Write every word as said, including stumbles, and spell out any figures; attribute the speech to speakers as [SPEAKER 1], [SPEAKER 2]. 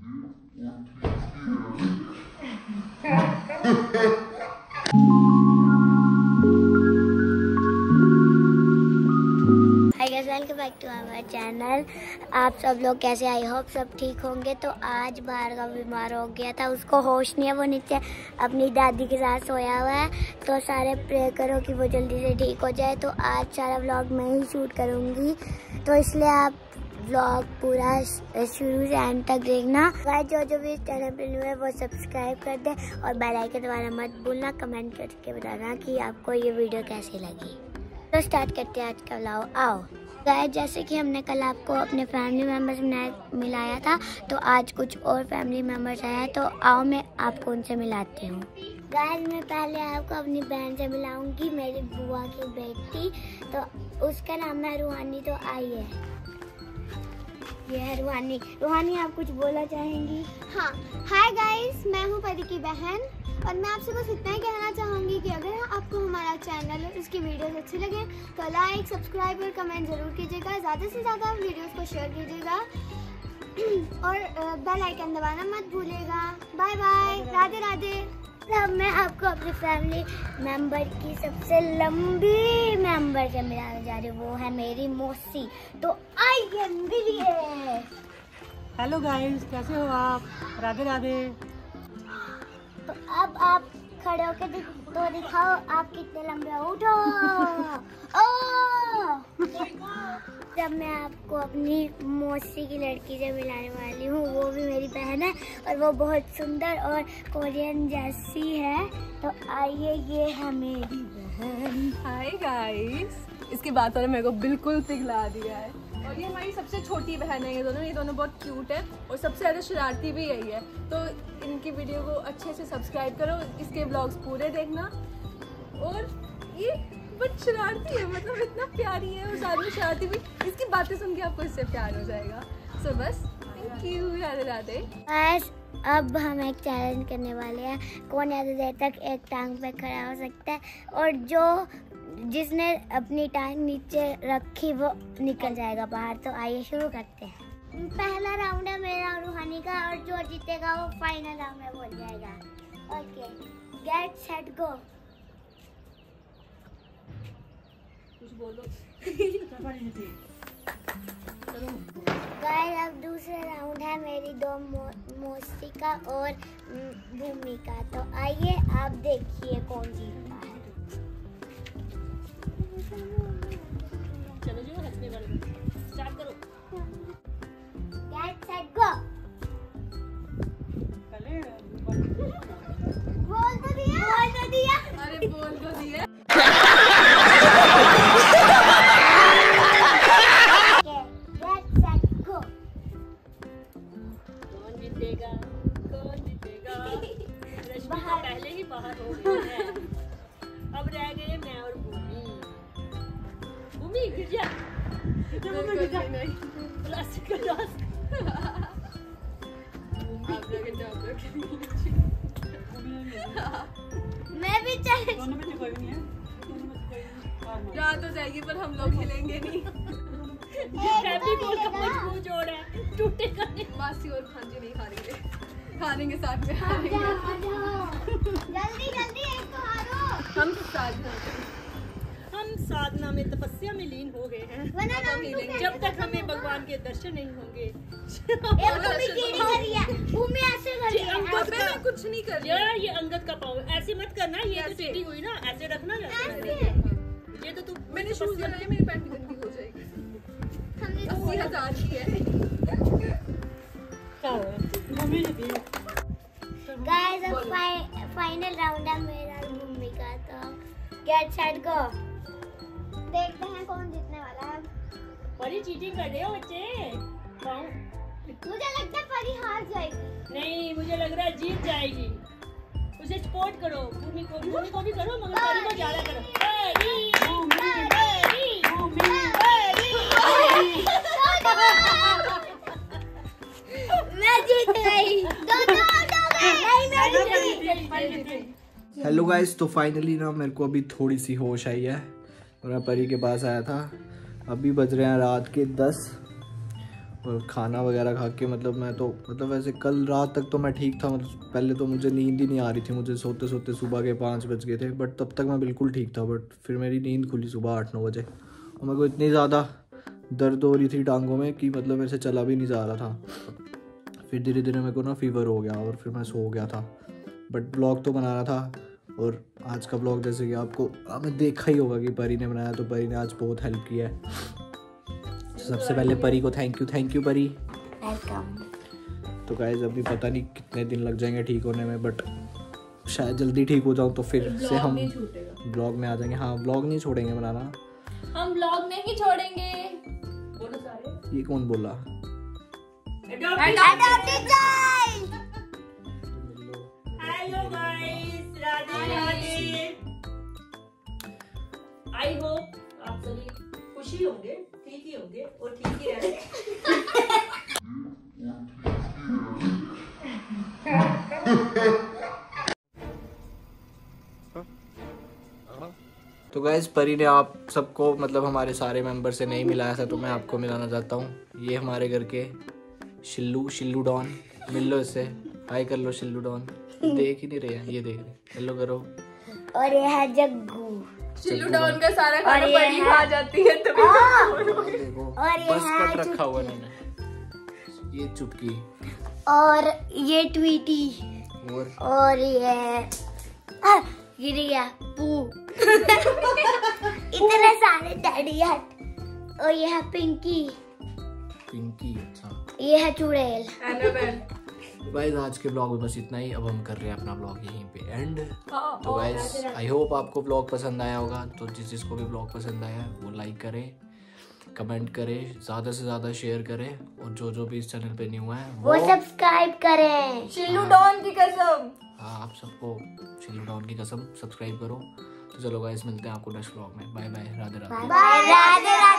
[SPEAKER 1] Welcome back to our channel. आप सब लोग कैसे, आई होप सब ठीक होंगे। तो आज भार्गव बीमार हो गया था, उसको होश नहीं है, वो नीचे अपनी दादी के साथ सोया हुआ है। तो सारे प्रे करो कि वो जल्दी से ठीक हो जाए। तो आज सारा व्लॉग मैं ही शूट करूँगी, तो इसलिए आप व्लॉग पूरा शुरू से एंड तक देखना। गाइस जो जो भी इस चैनल पर न्यू है वो सब्सक्राइब कर दे और बेल आइकन दबाना मत भूलना। कमेंट करके बताना कि आपको ये वीडियो कैसी लगी। तो स्टार्ट करते हैं आज का व्लॉग। आओ गाइस, जैसे कि हमने कल आपको अपने फैमिली मेम्बर्स में मिलाया था, तो आज कुछ और फैमिली मेम्बर्स आए हैं। तो आओ मैं आपको उनसे मिलाती हूँ। गाइस मैं पहले आपको अपनी बहन से मिलाऊंगी, मेरी बुआ की बेटी। तो उसका नाम है रूहानी। तो आइए, ये है रूहानी। रूहानी आप कुछ बोलना चाहेंगी?
[SPEAKER 2] हाँ, हाय गाइस, मैं हूँ परी की बहन और मैं आपसे बस इतना ही कहना चाहूँगी कि अगर आपको हमारा चैनल और उसकी वीडियोस अच्छी लगे तो लाइक, सब्सक्राइब और कमेंट ज़रूर कीजिएगा। ज़्यादा से ज़्यादा वीडियोस को शेयर कीजिएगा और बेल आइकन दबाना मत भूलिएगा। Bye bye, Radhe Radhe.
[SPEAKER 1] अब मैं आपको अपनी फैमिली मेंबर की सबसे लंबी मेंबर से मिलाने जा रही हूँ, वो है मेरी मौसी। तो आइए मिलिए।
[SPEAKER 3] हेलो गाइस, कैसे हो आप? राधे राधे।
[SPEAKER 1] तो अब आप खड़े होकर दिख, तो दिखाओ आप कितने लंबे हो। उठो। ओ! जब मैं आपको अपनी मौसी की लड़की से मिलाने वाली हूँ, वो भी मेरी बहन है और वो बहुत सुंदर और कोरियन जैसी है। तो आइए, ये है मेरी बहन।
[SPEAKER 4] हाय गाइस, इसकी बातों ने मेरे को बिल्कुल पिघला दिया है। और ये हमारी सबसे छोटी बहन है। ये दोनों ये दोनों बहुत क्यूट है और सबसे ज़्यादा शरारती भी यही है। तो इनकी वीडियो को अच्छे से सब्सक्राइब करो, इसके ब्लॉग्स पूरे देखना। और ये बहुत शरारती है, मतलब इतना प्यारी है। उस आदमी शरारती भी, इसकी बातें सुन के आपको इससे प्यार हो जाएगा। सो so, बस थैंक यू, राधे राधे।
[SPEAKER 1] बस अब हम एक चैलेंज करने वाले हैं, कौन ज़्यादा देर तक एक टांग पे खड़ा हो सकता है, और जो जिसने अपनी टांग नीचे रखी वो निकल जाएगा बाहर। तो आइए शुरू करते हैं। पहला राउंड है मेरा और रूहानी का, और जो जीतेगा वो फाइनल राउंड में बोल जाएगा। Okay, get set go.
[SPEAKER 4] कुछ बोलो।
[SPEAKER 1] गाइस अब दूसरा राउंड है मेरी दो मो, मौसी का और भूमि का। तो आइए आप देखिए कौन जीतता है।
[SPEAKER 3] चलो जो हंसने वाले स्टार्ट करो।
[SPEAKER 1] Get set go. बोल तो दिया, बोल तो दिया।
[SPEAKER 4] अरे बोल तो दिया।
[SPEAKER 1] Get set go.
[SPEAKER 3] कौन जीतेगा? कौन जीतेगा? रश्मि तो पहले ही बाहर हो गई है। अब रह गए मैं और भूमि। भूमि गिर जा। गिर जा नहीं। प्लास्टिक का डांस।
[SPEAKER 4] आप लोग जाओ।
[SPEAKER 1] मैं भी चल।
[SPEAKER 3] दोनों में से कोई नहीं है। दोनों में से कोई
[SPEAKER 4] रात हो जाएगी पर हम लोग खेलेंगे नहीं।
[SPEAKER 3] फेविकोल का मजबूत जोड़ है, टूटेगा नहीं।
[SPEAKER 4] मासी और भांजी नहीं खा रही है, खा लेंगे साथ में।
[SPEAKER 1] जल्दी जल्दी एक तो हारो।
[SPEAKER 4] हम साधना
[SPEAKER 3] हम साधना में, तपस्या में लीन हो गए हैं। जब तक हमें भगवान के दर्शन नहीं होंगे।
[SPEAKER 4] अंगद में मैं कुछ नहीं कर रही।
[SPEAKER 3] यार ये अंगद का पाव ऐसे मत करना, ये तो सीटी हुई ना, ऐसे रखना। ये तो तू,
[SPEAKER 4] मैंने शूज लगाए, मेरी पैंट गंदी हो जाएगी। अस्सी हजार की है।
[SPEAKER 1] गाइस अब फाइनल राउंड है मेरा और भूमि का। तो गेट सेट गो। देखते हैं कौन जीतने वाला है।
[SPEAKER 3] बड़ी चीटिंग कर रहे हो बच्चे।
[SPEAKER 1] मुझे लगता है परी हार जाएगी।
[SPEAKER 3] नहीं, मुझे लग रहा है जीत जाएगी। उसे सपोर्ट करो। भूमि को भूमि को भी करो, मगर परी को ज्यादा करो। परी, परी, परी।
[SPEAKER 1] मैं जीत गई। दो दो हो गए। नहीं मैं जीत गई।
[SPEAKER 5] हेलो गाइस, तो फाइनली ना मेरे को अभी थोड़ी सी होश आई है और मैं परी के पास आया था। अभी बज रहे हैं रात के दस और खाना वगैरह खा के मतलब मैं तो मतलब वैसे कल रात तक तो मैं ठीक था। मतलब पहले तो मुझे नींद ही नहीं आ रही थी, मुझे सोते सोते सुबह के पाँच बज गए थे, बट तब तक मैं बिल्कुल ठीक था। बट फिर मेरी नींद खुली सुबह आठ नौ बजे और मेरे को इतनी ज़्यादा दर्द हो रही थी टांगों में कि मतलब मेरे से चला भी नहीं जा रहा था। फिर धीरे धीरे मेरे को ना फीवर हो गया और फिर मैं सो गया था। बट ब्लॉग तो बना रहा था। और आज का ब्लॉग जैसे कि आपको आपने देखा ही होगा कि परी ने बनाया, तो परी ने आज बहुत हेल्प किया है। तो सबसे पहले परी को thank you thank you Pari, welcome. तो गाइस अभी पता नहीं कितने दिन लग जाएंगे ठीक होने में, बट शायद जल्दी ठीक हो जाऊँ तो फिर से हम ब्लॉग में आ जाएंगे। हाँ ब्लॉग नहीं छोड़ेंगे बनाना,
[SPEAKER 4] हम ब्लॉग नहीं छोड़ेंगे। बोलो सारे।
[SPEAKER 5] ये कौन बोला?
[SPEAKER 3] Hello guys, Radhe Radhe. I hope आप सभी खुशी होंगे, ठीक ही होंगे और ठीक ही रहेंगे।
[SPEAKER 5] तो गाइस परी ने आप सबको मतलब हमारे सारे मेंबर से नहीं मिलाया था, तो मैं आपको मिलाना चाहता हूँ। ये हमारे घर के शिल्लू शिल्लू डॉन, मिल लो इससे, हाय कर लो शिल्लू डॉन। देख ही नहीं रहे हैं, ये देख रहे, हेलो करो।
[SPEAKER 1] और ये है जग्गू।
[SPEAKER 4] शिल्लू डॉन का सारा खाना परी खा जाती है तभी
[SPEAKER 5] देखो
[SPEAKER 1] और ये
[SPEAKER 5] बस
[SPEAKER 1] है
[SPEAKER 5] कट रखा हुआ इन्होंने। ये चुटकी
[SPEAKER 1] और ये ट्वीटी
[SPEAKER 5] और
[SPEAKER 1] और ये आ, गिर गया पू। इतने सारे डैडी हट। और ये है पिंकी,
[SPEAKER 5] पिंकी। अच्छा
[SPEAKER 1] ये है चुड़ैल।
[SPEAKER 4] एनाबेल।
[SPEAKER 5] गाइस आज के ब्लॉग में बस इतना ही। अब हम कर रहे हैं अपना ब्लॉग यहीं पे एंड। तो गाइस आई होप आपको ब्लॉग पसंद आया होगा। तो जिस जिसको भी ब्लॉग पसंद आया वो लाइक करे, कमेंट करे, ज़्यादा से ज़्यादा शेयर करे, और जो जो भी इस चैनल पे न्यू है
[SPEAKER 1] वो सब्सक्राइब करें।
[SPEAKER 4] शिल्लू डॉन की कसम।
[SPEAKER 5] हाँ आप सबको शिल्लू डॉन की कसम सब्सक्राइब करो। तो चलो गाइस मिलते हैं आपको नेक्स्ट ब्लॉग में। Bye bye, Radhe Radhe.
[SPEAKER 1] Bye Radhe Radhe.